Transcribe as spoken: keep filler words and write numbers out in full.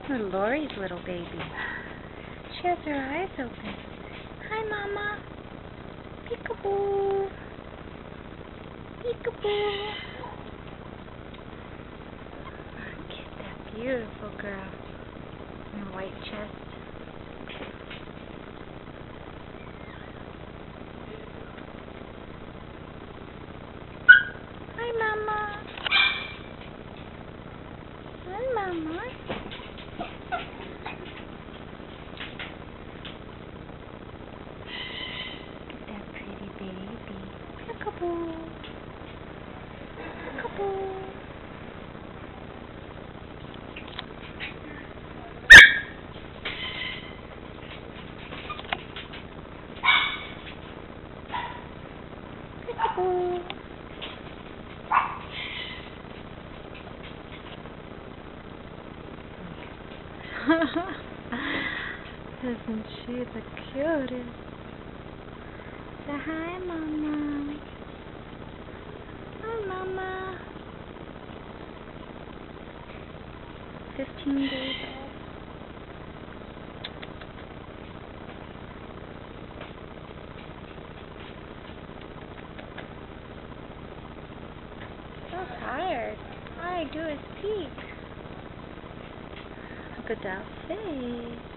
Little Lori's little baby. She has her eyes open. Hi, Mama. Peekaboo. Peekaboo. Look at that beautiful girl. Her white chest. Hi, Mama. Hi, Mama. Look at that pretty baby. Peekaboo. Peekaboo. Peekaboo. Isn't she the cutest? Say hi, Mama. Hi, Mama. Fifteen days old. So tired. All I do is peek. Look at that face.